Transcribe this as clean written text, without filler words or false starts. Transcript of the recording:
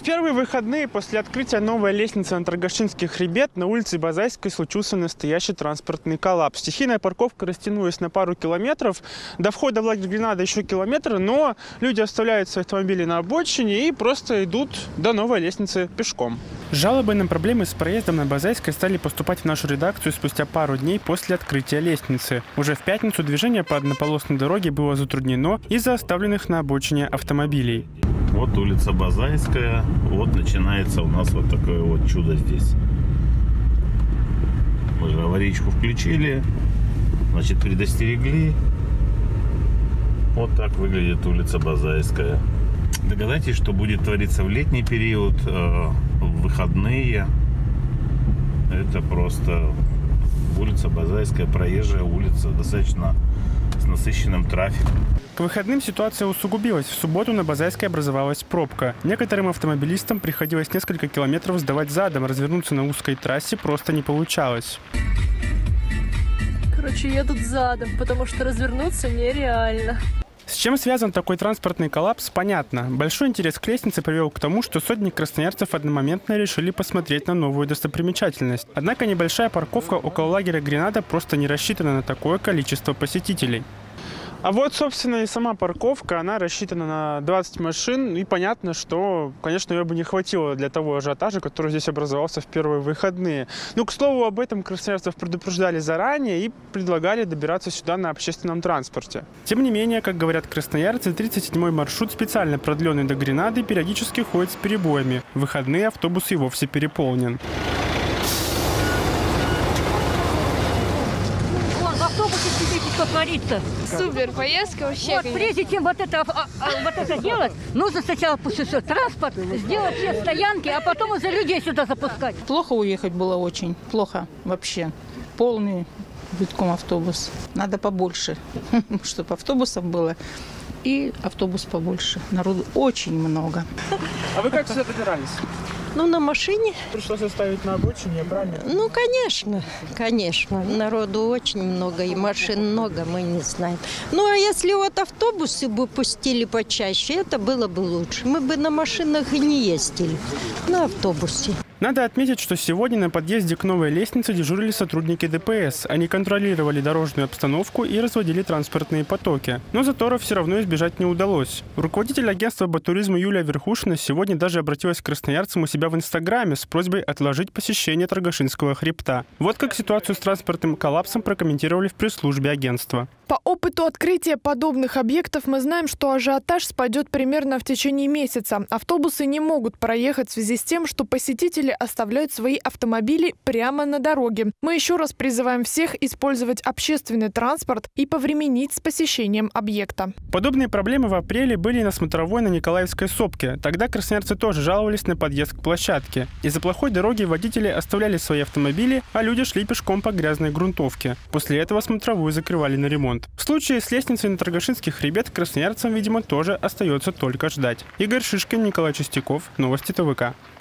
первые выходные после открытия новой лестницы на Торгашинский хребет на улице Базайской случился настоящий транспортный коллапс. Стихийная парковка растянулась на пару километров. До входа в лагерь Гренада еще километр, но люди оставляют свои автомобили на обочине и просто идут до новой лестницы пешком. Жалобы на проблемы с проездом на Базайской стали поступать в нашу редакцию спустя пару дней после открытия лестницы. Уже в пятницу движение по однополосной дороге было затруднено из-за оставленных на обочине автомобилей. Вот улица Базайская, вот начинается у нас вот такое вот чудо здесь. Мы же аварийку включили, значит, предостерегли. Вот так выглядит улица Базайская. Догадайтесь, что будет твориться в летний период, в выходные. Это просто улица Базайская, проезжая улица, достаточно с насыщенным трафиком. К выходным ситуация усугубилась. В субботу на Базайской образовалась пробка. Некоторым автомобилистам приходилось несколько километров сдавать задом. Развернуться на узкой трассе просто не получалось. Короче, едут задом, потому что развернуться нереально. С чем связан такой транспортный коллапс, понятно. Большой интерес к лестнице привел к тому, что сотни красноярцев одномоментно решили посмотреть на новую достопримечательность. Однако небольшая парковка около лагеря Гренада просто не рассчитана на такое количество посетителей. А вот, собственно, и сама парковка, она рассчитана на 20 машин, и понятно, что, конечно, ее бы не хватило для того ажиотажа, который здесь образовался в первые выходные. Ну, к слову, об этом красноярцев предупреждали заранее и предлагали добираться сюда на общественном транспорте. Тем не менее, как говорят красноярцы, 37-й маршрут, специально продленный до Гренады, периодически ходит с перебоями. В выходные автобус и вовсе переполнен. Что творится? Супер поездка вообще. Вот прежде чем вот это делать, нужно сначала транспорт, сделать все стоянки, а потом уже людей сюда запускать. Плохо уехать было очень, плохо вообще. Полный битком автобус. Надо побольше, чтобы автобусов было. И автобус побольше. Народу очень много. А вы как сюда добирались? Ну, на машине. Пришлось оставить на обочине, правильно? Ну, конечно. Народу очень много и машин много, мы не знаем. Ну, а если вот автобусы бы пустили почаще, это было бы лучше. Мы бы на машинах и не ездили, на автобусе. Надо отметить, что сегодня на подъезде к новой лестнице дежурили сотрудники ДПС. Они контролировали дорожную обстановку и разводили транспортные потоки. Но заторов все равно избежать не удалось. Руководитель агентства «Батуризма» Юлия Верхушина сегодня даже обратилась к красноярцам у себя в Инстаграме с просьбой отложить посещение Торгашинского хребта. Вот как ситуацию с транспортным коллапсом прокомментировали в пресс-службе агентства. По опыту открытия подобных объектов мы знаем, что ажиотаж спадет примерно в течение месяца. Автобусы не могут проехать в связи с тем, что посетители оставляют свои автомобили прямо на дороге. Мы еще раз призываем всех использовать общественный транспорт и повременить с посещением объекта. Подобные проблемы в апреле были на смотровой на Николаевской сопке. Тогда красноярцы тоже жаловались на подъезд к площадке. Из-за плохой дороги водители оставляли свои автомобили, а люди шли пешком по грязной грунтовке. После этого смотровую закрывали на ремонт. В случае с лестницей на Торгашинский хребет красноярцам, видимо, тоже остается только ждать. Игорь Шишкин, Николай Чистяков. Новости ТВК.